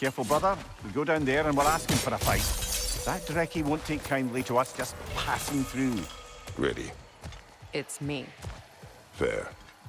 Careful, brother. We go down there and we're asking for a fight. That Dreki won't take kindly to us just passing through. Ready. It's me. Fair.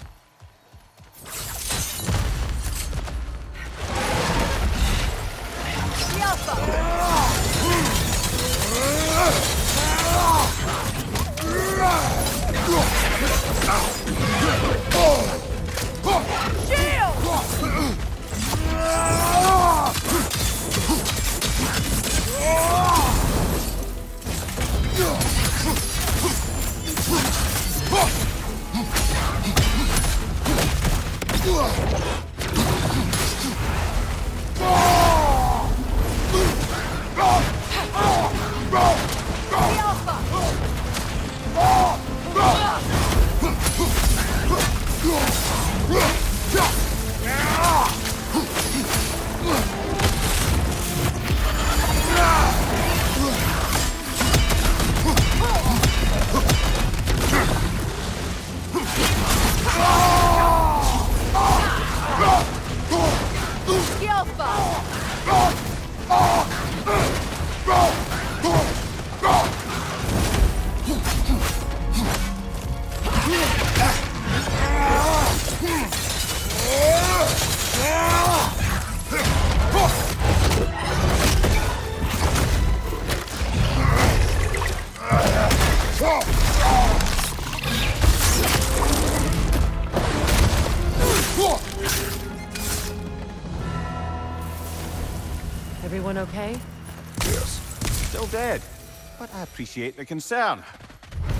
Everyone okay? Yes. Still dead. But I appreciate the concern.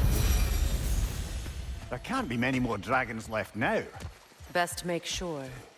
There can't be many more dragons left now. Best make sure.